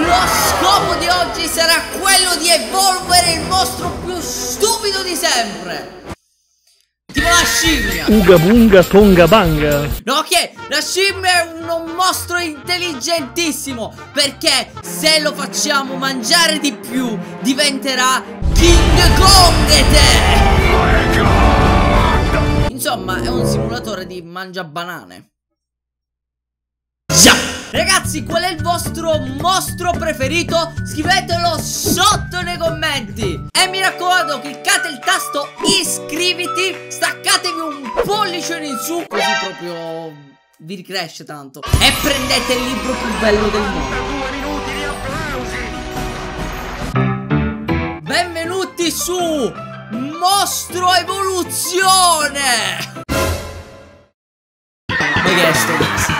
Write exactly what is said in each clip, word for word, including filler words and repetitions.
Lo scopo di oggi sarà quello di evolvere il mostro più stupido di sempre. Tipo la scimmia. Uga bunga tonga banga. No, ok, la scimmia è un, un mostro intelligentissimo, perché se lo facciamo mangiare di più diventerà King Kong e te. Insomma, è un simulatore di mangia banane. Già. Ragazzi, qual è il vostro mostro preferito? Scrivetelo sotto nei commenti. E mi raccomando, cliccate il tasto iscriviti, staccatevi un pollicione in su, così proprio vi ricresce tanto. E prendete il libro più bello del mondo. Benvenuti su Mostro Evoluzione. Ma che è sto?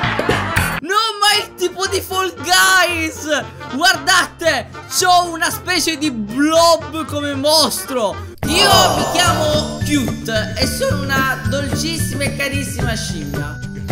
Il tipo di Fall Guys. Guardate, c'ho una specie di blob come mostro. Io mi chiamo Cute e sono una dolcissima e carissima scimmia.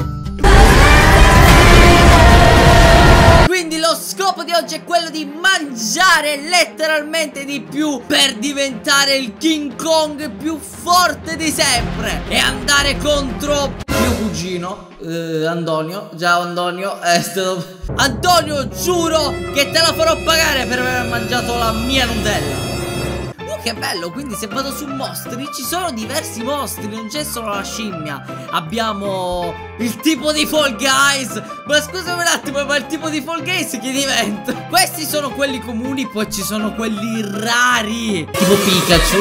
Quindi lo scopo di oggi è quello di mangiare letteralmente di più per diventare il King Kong più forte di sempre e andare contro mio cugino eh, Antonio. Ciao Antonio. eh, stato... Antonio, giuro che te la farò pagare per aver mangiato la mia Nutella. Uh, che bello. Quindi se vado su mostri ci sono diversi mostri, non c'è solo la scimmia. Abbiamo il tipo di Fall Guys. Ma scusami un attimo, ma il tipo di Fall Guys che diventa? Questi sono quelli comuni, poi ci sono quelli rari, tipo Pikachu.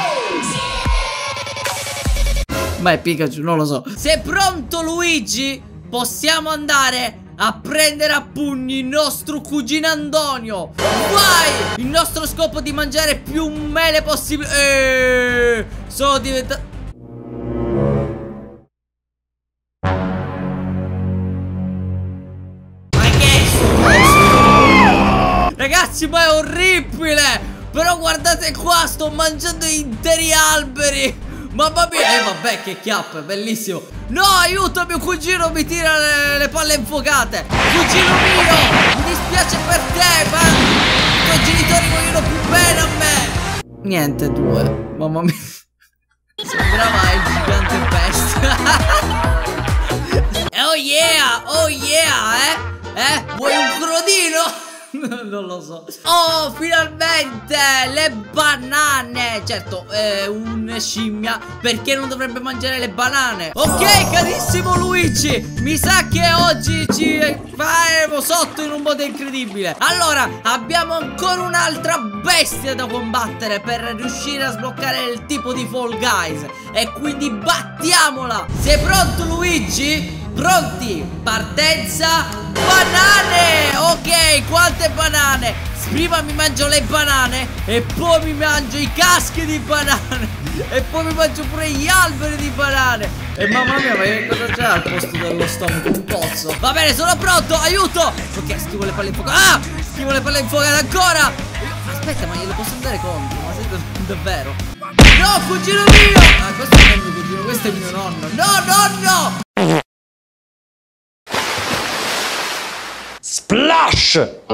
Ma è Pikachu, non lo so. Sei pronto Luigi? Possiamo andare a prendere a pugni il nostro cugino Antonio. Vai! Il nostro scopo è di mangiare più mele possibile. Eeeh, sono diventato... Ma che è questo? Ragazzi, ma è orribile. Però guardate qua, sto mangiando interi alberi. Mamma mia. Eh vabbè, che chiappa, bellissimo. No, aiuto, mio cugino mi tira le, le palle infuocate. Cugino mio, mi dispiace per te, ma i tuoi genitori vogliono più bene a me. Niente, due. Mamma mia. Sembrava il gigante bestia. Oh yeah, oh yeah, eh. Eh, vuoi un crodino? Non lo so. Oh, finalmente le banane. Certo, è un scimmia, perché non dovrebbe mangiare le banane? Ok, carissimo Luigi, mi sa che oggi ci faremo sotto in un modo incredibile. Allora, abbiamo ancora un'altra bestia da combattere per riuscire a sbloccare il tipo di Fall Guys, e quindi battiamola. Sei pronto Luigi? Pronti? Partenza. Banane. Ok, quante banane? Prima mi mangio le banane e poi mi mangio i caschi di banane e poi mi mangio pure gli alberi di banane. E mamma mia, ma che cosa c'è al posto dello stomaco? Un pozzo. Va bene, sono pronto, aiuto. Ok, schivo le palle infuocate. Ah, schivo le palle infuocate ancora. Aspetta, ma glielo posso andare contro? Ma sei davvero? No, cugino mio. Ah, questo non è il mio cugino, questo è mio nonno. No, nonno. Splash!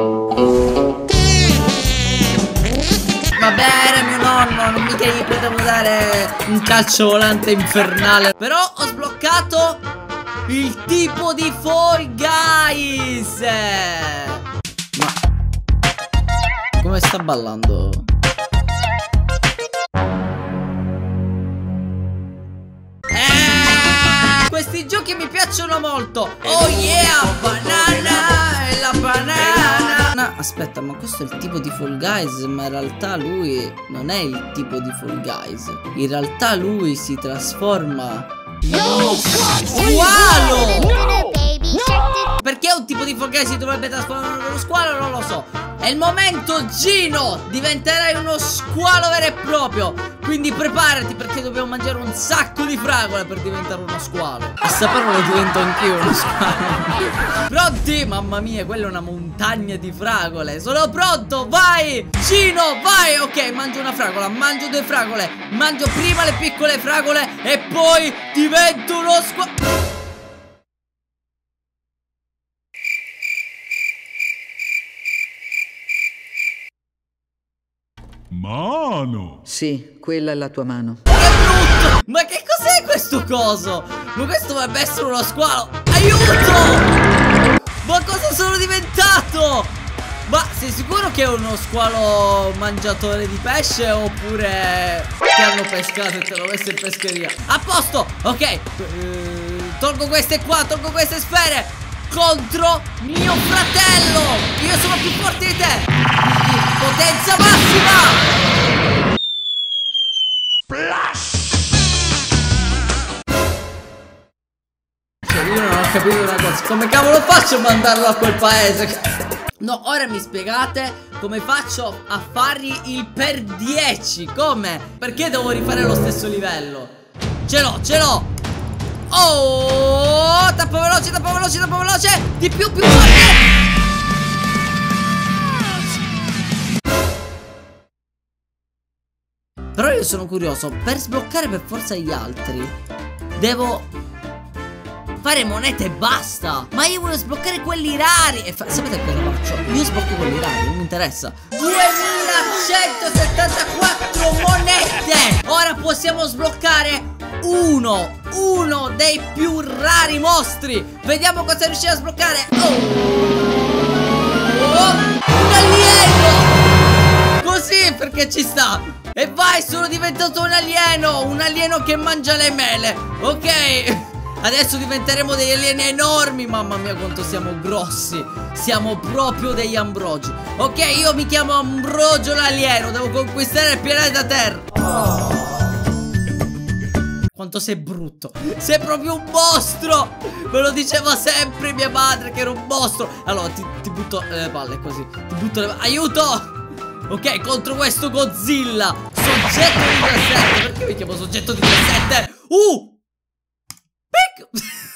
Va bene, mio nonno, non mica gli potevo dare un calcio volante infernale. Però ho sbloccato il tipo di Fall Guys. Ma come sta ballando? Eh, questi giochi mi piacciono molto. Oh yeah, banana e la banana. No, aspetta, ma questo è il tipo di Fall Guys, ma in realtà lui non è il tipo di Fall Guys. In realtà lui si trasforma in uno squalo. Perché un tipo di Fall Guys si dovrebbe trasformare in uno squalo? Non lo so. È il momento, Gino. Diventerai uno squalo vero e proprio. Quindi preparati, perché dobbiamo mangiare un sacco di fragole per diventare uno squalo. A saperlo divento anch'io uno squalo. Pronti? Mamma mia, quella è una montagna di fragole. Sono pronto, vai Gino, vai. Ok, mangio una fragola, mangio due fragole. Mangio prima le piccole fragole e poi divento uno squalo. Mano. Sì, quella è la tua mano. Che brutto! Ma che cos'è questo coso? Ma questo dovrebbe essere uno squalo. Aiuto! Ma cosa sono diventato? Ma sei sicuro che è uno squalo mangiatore di pesce oppure ti hanno pescato e te l'ho messo in pescheria? A posto! Ok, eh, tolgo queste qua, tolgo queste sfere contro mio fratello. Io sono più forte di te. Potenza massima. Cioè io non ho capito una cosa. Come cavolo faccio a mandarlo a quel paese? No, ora mi spiegate come faccio a fargli il per dieci. Come? Perché devo rifare lo stesso livello? Ce l'ho, ce l'ho. Oh, tappo veloce, tappo veloce, tappo veloce. Di più, più forte. Però io sono curioso. Per sbloccare per forza gli altri devo fare monete e basta. Ma io voglio sbloccare quelli rari. E sapete cosa faccio? Io sblocco quelli rari, non mi interessa. duemilacentosettantaquattro monete. Ora possiamo sbloccare uno Uno dei più rari mostri. Vediamo cosa riusciamo a sbloccare. Oh, oh, un alieno. Così perché ci sta. E vai, sono diventato un alieno. Un alieno che mangia le mele. Ok, adesso diventeremo degli alieni enormi. Mamma mia quanto siamo grossi. Siamo proprio degli ambrogi. Ok, io mi chiamo Ambrogio l'alieno. Devo conquistare il pianeta Terra. Oh, quanto sei brutto. Sei proprio un mostro. Me lo diceva sempre mia madre che era un mostro. Allora ti, ti butto le palle così. Ti butto le palle. Aiuto. Ok, contro questo Godzilla. Soggetto diciassette. Perché mi chiamo soggetto diciassette? Uh Pic.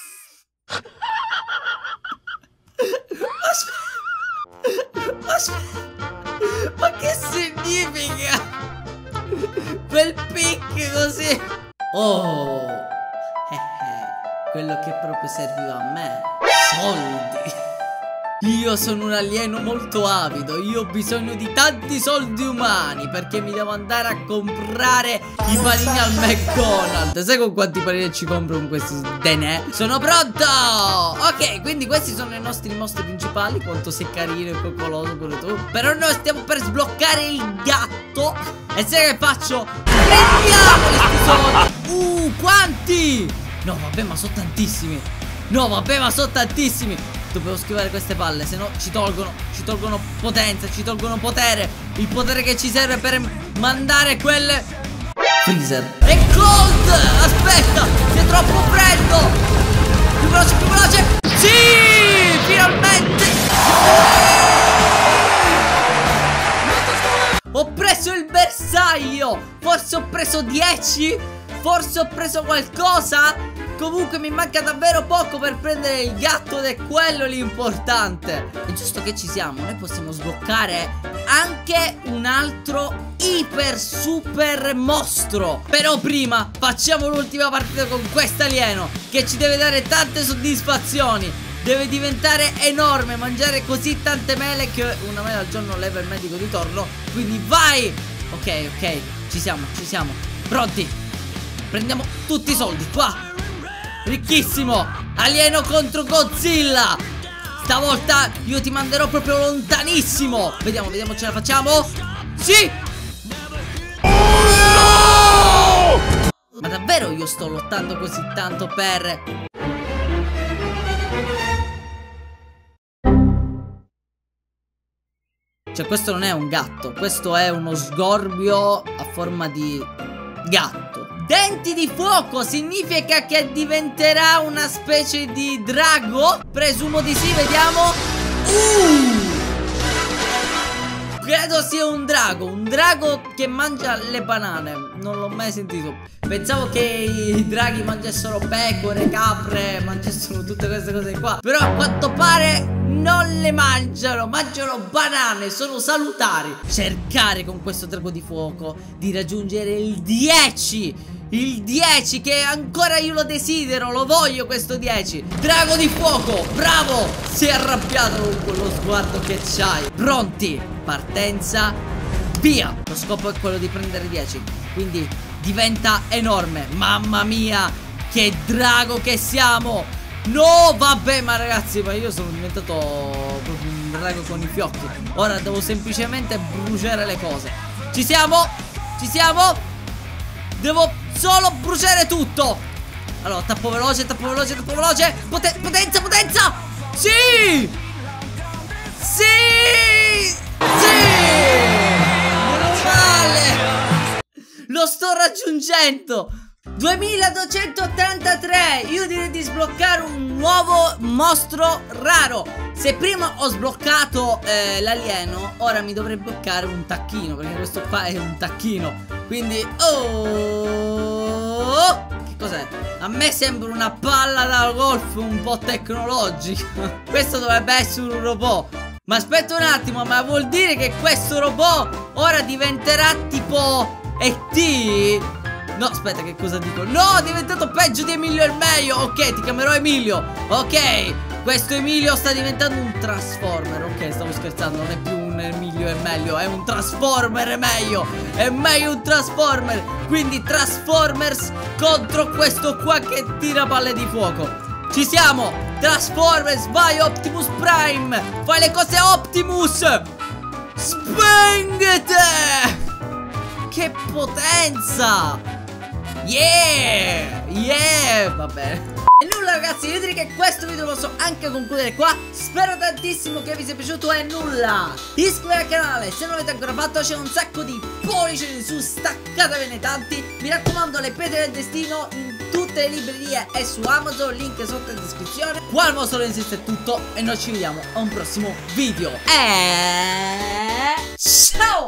Aspetta. Aspetta. Ma che significa quel pic così? Oh, eh, eh, quello che proprio serviva a me. Soldi. Io sono un alieno molto avido. Io ho bisogno di tanti soldi umani perché mi devo andare a comprare i panini al McDonald's. Sai con quanti panini ci compro con questi denè? Sono pronto. Ok, quindi questi sono i nostri mostri principali. Quanto sei carino e coccoloso pure tu. Però noi stiamo per sbloccare il gatto. E sai che faccio? Prendiamo questi soldi. Uh, quanti? No vabbè ma sono tantissimi. No vabbè ma sono tantissimi. Dobbiamo schivare queste palle, se no ci tolgono, ci tolgono potenza, ci tolgono potere. Il potere che ci serve per mandare quelle freezer. E cold! Aspetta, sei troppo freddo. Più veloce, più veloce. Sì, finalmente. Ho preso il bersaglio. Forse ho preso dieci. Forse ho preso qualcosa. Comunque mi manca davvero poco per prendere il gatto ed è quello l'importante. È giusto che ci siamo. Noi possiamo sbloccare anche un altro iper super mostro. Però prima facciamo l'ultima partita con quest'alieno che ci deve dare tante soddisfazioni. Deve diventare enorme, mangiare così tante mele che una mela al giorno leva il medico di torno. Quindi vai. Ok, ok, ci siamo, ci siamo. Pronti? Prendiamo tutti i soldi qua. Ricchissimo. Alieno contro Godzilla. Stavolta io ti manderò proprio lontanissimo. Vediamo, vediamo ce la facciamo. Sì. Oh, no! Ma davvero io sto lottando così tanto per... Cioè questo non è un gatto. Questo è uno sgorbio a forma di gatto. Denti di fuoco significa che diventerà una specie di drago? Presumo di sì, vediamo. Uh! Credo sia un drago. Un drago che mangia le banane. Non l'ho mai sentito. Pensavo che i draghi mangiassero pecore, capre, mangiassero tutte queste cose qua. Però a quanto pare non le mangiano. Mangiano banane, sono salutari. Cercare con questo drago di fuoco di raggiungere il dieci. Il dieci che ancora io lo desidero. Lo voglio questo dieci. Drago di fuoco, bravo. Sei arrabbiato con quello sguardo che c'hai. Pronti? Partenza via. Lo scopo è quello di prendere dieci, quindi diventa enorme. Mamma mia, che drago che siamo. No, vabbè, ma ragazzi, ma io sono diventato proprio un drago con i fiocchi. Ora devo semplicemente bruciare le cose. Ci siamo? Ci siamo? Devo solo bruciare tutto. Allora, tappo veloce, tappo veloce, tappo veloce. Poten potenza, potenza. Sì! Sì! Sì! Meno male. Lo sto raggiungendo. duemiladuecentottantatré. Io direi di sbloccare un nuovo mostro raro. Se prima ho sbloccato eh, l'alieno, ora mi dovrebbe bloccare un tacchino, perché questo qua è un tacchino. Quindi oh, che cos'è? A me sembra una palla da golf un po' tecnologica. Questo dovrebbe essere un robot. Ma aspetta un attimo, ma vuol dire che questo robot ora diventerà tipo E T? No, aspetta, che cosa dico? No, è diventato peggio di Emilio il meglio. Ok, ti chiamerò Emilio. Ok, questo Emilio sta diventando un Transformer. Ok, stavo scherzando, non è più un Emilio è meglio, è un Transformer è meglio. È meglio un Transformer. Quindi Transformers contro questo qua che tira palle di fuoco. Ci siamo. Transformers, vai Optimus Prime. Fai le cose Optimus. Spengete. Che potenza. Yeah, yeah, va bene. E nulla ragazzi, io direi che questo video lo posso anche concludere qua. Spero tantissimo che vi sia piaciuto e nulla, iscrivetevi al canale se non l'avete ancora fatto, c'è un sacco di pollici in su, staccatevene tanti. Mi raccomando, le pietre del destino in tutte le librerie e su Amazon, link sotto in descrizione. Qua al mostro insiste è tutto e noi ci vediamo a un prossimo video. E ciao!